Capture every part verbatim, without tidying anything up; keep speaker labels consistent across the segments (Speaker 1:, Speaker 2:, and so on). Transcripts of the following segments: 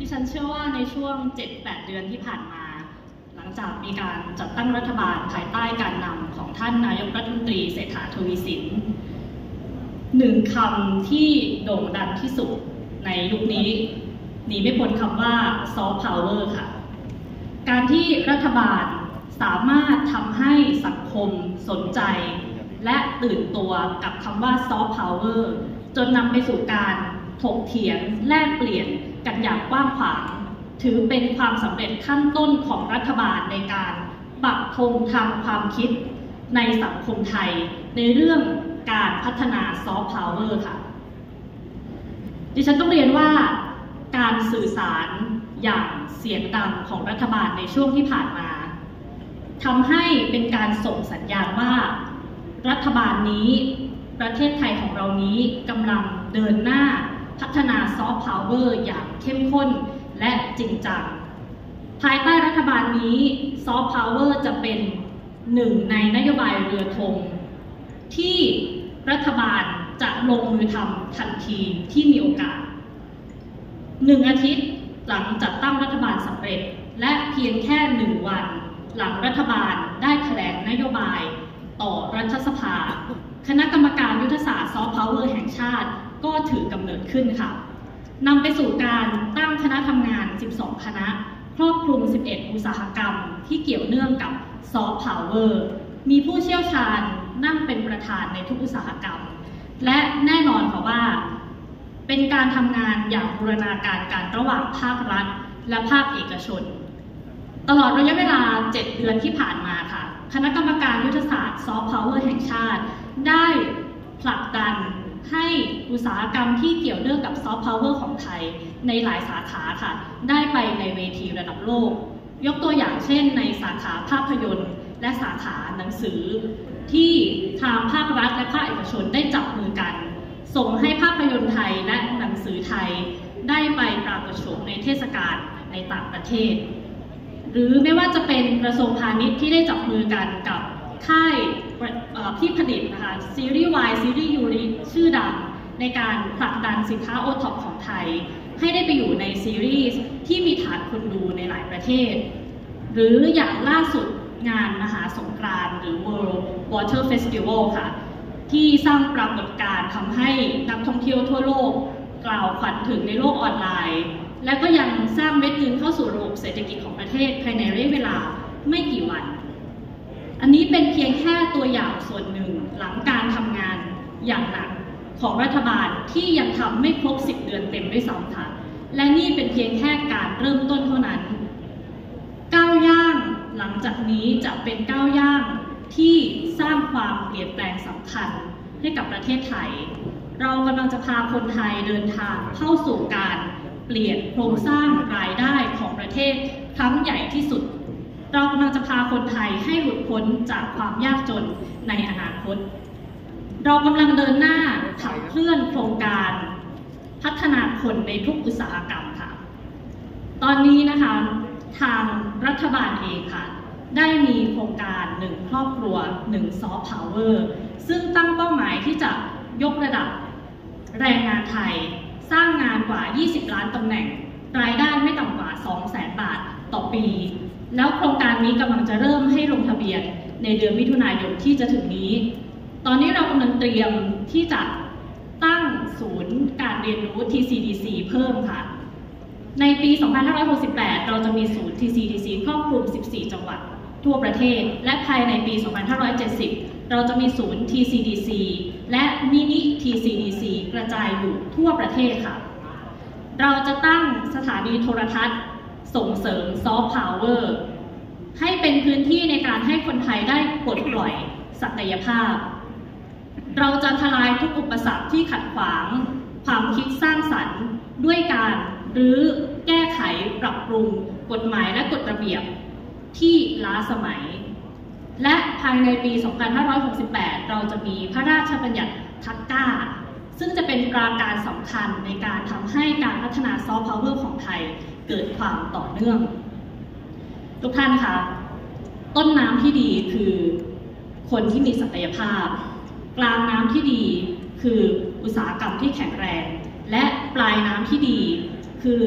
Speaker 1: ดิฉันเชื่อว่าในช่วง เจ็ดแปด เดือนที่ผ่านมาหลังจากมีการจัดตั้งรัฐบาลภายใต้การนำของท่านนายกรัฐมนตรีเศรษฐาทวีสินหนึ่งคำที่โด่งดังที่สุดในยุคนี้หนีไม่พ้นคำว่าซอฟต์พาวเวอร์ค่ะการที่รัฐบาลสามารถทำให้สังคมสนใจและตื่นตัวกับคำว่าซอฟต์พาวเวอร์จนนำไปสู่การถกเถียงแลกเปลี่ยนกันอย่างกว้างขวางถือเป็นความสำเร็จขั้นต้นของรัฐบาลในการปักธงทางความคิดในสังคมไทยในเรื่องการพัฒนาซอฟต์พาวเวอร์ค่ะดิฉันต้องเรียนว่าการสื่อสารอย่างเสียงดังของรัฐบาลในช่วงที่ผ่านมาทำให้เป็นการส่งสัญญาณว่ารัฐบาลนี้ประเทศไทยของเรานี้กำลังเดินหน้าพัฒนาซอฟต์พาวเวอร์อย่างเข้มข้นและจริงจังภายใต้รัฐบาลนี้ซอฟต์พาวเวอร์จะเป็นหนึ่งในนโยบายเรือธงที่รัฐบาลจะลงมือทำทันทีที่มีโอกาสหนึ่งอาทิตย์หลังจัดตั้งรัฐบาลสำเร็จและเพียงแค่หนึ่งวันหลังรัฐบาลได้แถลงนโยบายต่อรัฐสภาคณะกรรมการยุทธศาสตร์ซอฟต์พาวเวอร์แห่งชาติก็ถือกำเนิดขึ้นค่ะนำไปสู่การตั้งคณะทำงานสิบสองคณะครอบคลุมสิบเอ็ดอุตสาหกรรมที่เกี่ยวเนื่องกับซอฟต์พาวเวอร์มีผู้เชี่ยวชาญนั่งเป็นประธานในทุกอุตสาหกรรมและแน่นอนค่ะว่าเป็นการทำงานอย่างบูรณาการกันระหว่างภาครัฐและภาคเอกชนตลอดระยะเวลาเจ็ดเดือนที่ผ่านมาค่ะคณะกรรมการยุทธศาสตร์ซอฟต์พาวเวอร์แห่งชาติได้ผลักดันให้อุตสาหกรรมที่เกี่ยวเนื่องกับซอฟต์พาวเวอร์ของไทยในหลายสาขาค่ะได้ไปในเวทีระดับโลกยกตัวอย่างเช่นในสาขาภาพยนตร์และสาขาหนังสือที่ทางภาครัฐและภาคเอกชนได้จับมือกันส่งให้ภาพยนตร์ไทยและหนังสือไทยได้ไปปรากฏโฉมในเทศกาลในต่างประเทศหรือไม่ว่าจะเป็นกระทรวงพาณิชย์ที่ได้จับมือกันกับค่ายที่ผลิตนะคะซีรีส์ Y ซีรีส์ ยูริชื่อดังในการผลักดันสินค้าโอท็อปของไทยให้ได้ไปอยู่ในซีรีส์ที่มีฐานคนดูในหลายประเทศหรืออย่างล่าสุดงานมหาสงกรานต์หรือ World Water Festival ค่ะที่สร้างปรากฏการณ์ทำให้นักท่องเที่ยวทั่วโลกกล่าวขวัญถึงในโลกออนไลน์และก็ยังสร้างเม็ดเงินเข้าสู่ระบบเศรษฐกิจของประเทศภายในระยะเวลาไม่กี่วันอันนี้เป็นเพียงแค่ตัวอย่างส่วนหนึ่งหลังการทำงานอย่างหนักของรัฐบาลที่ยังทำไม่ครบสิบเดือนเต็มด้วยซ้ำค่ะและนี่เป็นเพียงแค่การเริ่มต้นเท่านั้นก้าวย่างหลังจากนี้จะเป็นก้าวย่างที่สร้างความเปลี่ยนแปลงสำคัญให้กับประเทศไทยเรากำลังจะพาคนไทยเดินทางเข้าสู่การเปลี่ยนโครงสร้างรายได้ของประเทศครั้งใหญ่ที่สุดเรากำลังจะพาคนไทยให้หลุดพ้นจากความยากจนในอนาคตเรากำลังเดินหน้าขับเคลื่อนโครงการพัฒนาคนในทุกอุตสาหกรรมค่ะตอนนี้นะคะทางรัฐบาลเองค่ะได้มีโครงการหนึ่งครอบครัวหนึ่งซอฟต์พาวเวอร์ซึ่งตั้งเป้าหมายที่จะยกระดับแรงงานไทยสร้างงานกว่ายี่สิบล้านตำแหน่งรายได้ไม่ต่ำกว่า สองแสน บาทต่อปีแล้วโครงการนี้กำลังจะเริ่มให้ลงทะเบียนในเดือนมิถุนายนที่จะถึงนี้ตอนนี้เรากำลังเตรียมที่จะตั้งศูนย์การเรียนรู้ ที ซี ดี ซี เพิ่มค่ะในปี สองพันห้าร้อยหกสิบแปด เราจะมีศูนย์ ที ซี ดี ซี ครอบคลุม สิบสี่ จังหวัดทั่วประเทศและภายในปี สองพันห้าร้อยเจ็ดสิบ เราจะมีศูนย์ ที ซี ดี ซี และมินิ ที ซี ดี ซี กระจายอยู่ทั่วประเทศค่ะเราจะตั้งสถานีโทรทัศน์ส่งเสริมซอฟต์พาวเวอร์ให้เป็นพื้นที่ในการให้คนไทยได้ปลดปล่อยศักยภาพเราจะทลายทุกอุปสรรคที่ขัดขวางความคิดสร้างสรรค์ด้วยการรื้อแก้ไขปรับปรุงกฎหมายและกฎระเบียบที่ล้าสมัยและภายในปี สองพันห้าร้อยหกสิบแปด เราจะมีพระราชบัญญัติทักก้าซึ่งจะเป็นปราการสำคัญในการทำให้การพัฒนาซอฟต์พาวเวอร์ของไทยเกิดความต่อเนื่องทุกท่านคะต้นน้ำที่ดีคือคนที่มีศักยภาพกลางน้ำที่ดีคืออุตสาหกรรมที่แข็งแรงและปลายน้ำที่ดีคือ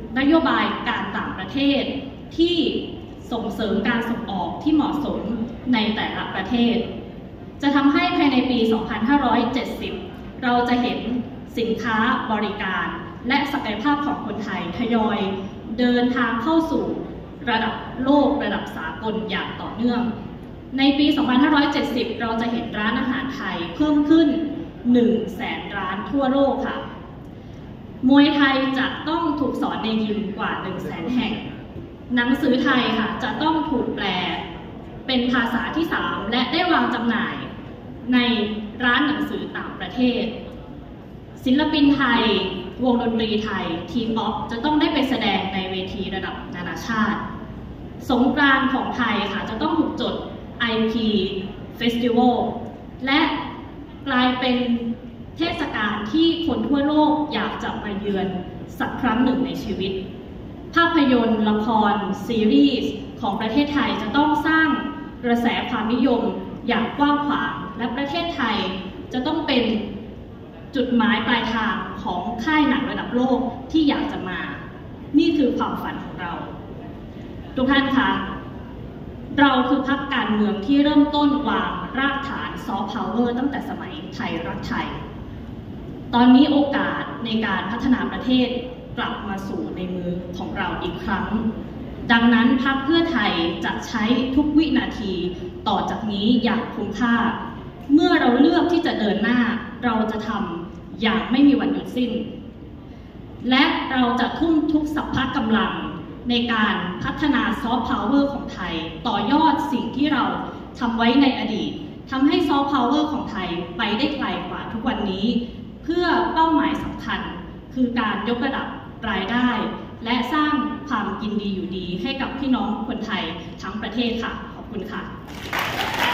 Speaker 1: นโยบายการต่างประเทศที่ส่งเสริมการส่งออกที่เหมาะสมในแต่ละประเทศจะทำให้ภายในปี สองพันห้าร้อยเจ็ดสิบ เราจะเห็นสินค้าบริการและศักยภาพของคนไทยทยอยเดินทางเข้าสู่ระดับโลกระดับสากลอย่างต่อเนื่องในปี สองพันห้าร้อยเจ็ดสิบ เราจะเห็นร้านอาหารไทยเพิ่มขึ้น หนึ่งแสน ร้านทั่วโลกค่ะมวยไทยจะต้องถูกสอนในยิมกว่า หนึ่งแสน แห่งหนังสือไทยค่ะจะต้องถูกแปลเป็นภาษาที่สามและได้วางจำหน่ายในร้านหนังสือต่างประเทศศิลปินไทยวงดนตรีไทยทีป๊อปจะต้องได้ไปแสดงในเวทีระดับนานาชาติสงกรานต์ของไทยค่ะจะต้องถูกจด ไอ พี Festival และกลายเป็นเทศกาลที่คนทั่วโลกอยากจะมาเยือนสักครั้งหนึ่งในชีวิตภาพยนตร์ละครซีรีส์ของประเทศไทยจะต้องสร้างกระแสความนิยมอย่างกว้างขวางและประเทศไทยจะต้องเป็นจุดหมายปลายทางของค่ายหนังระดับโลกที่อยากจะมานี่คือความฝันของเราทุกท่านคะเราคือพรรคการเมืองที่เริ่มต้นวางรากฐานซอฟต์พาวเวอร์ตั้งแต่สมัยไทยรักไทยตอนนี้โอกาสในการพัฒนาประเทศกลับมาสู่ในมือของเราอีกครั้งดังนั้นพรรคเพื่อไทยจะใช้ทุกวินาทีต่อจากนี้อย่างคุ้มค่าเมื่อเราเลือกที่จะเดินหน้าเราจะทำอย่างไม่มีวันหยุดสิ้นและเราจะทุ่มทุกสรรพกำลังในการพัฒนาซอฟต์พาวเวอร์ของไทยต่อยอดสิ่งที่เราทำไว้ในอดีตทำให้ซอฟต์พาวเวอร์ของไทยไปได้ไกลกว่าทุกวันนี้เพื่อเป้าหมายสำคัญคือการยกระดับรายได้และสร้างความกินดีอยู่ดีให้กับพี่น้องคนไทยทั้งประเทศค่ะขอบคุณค่ะ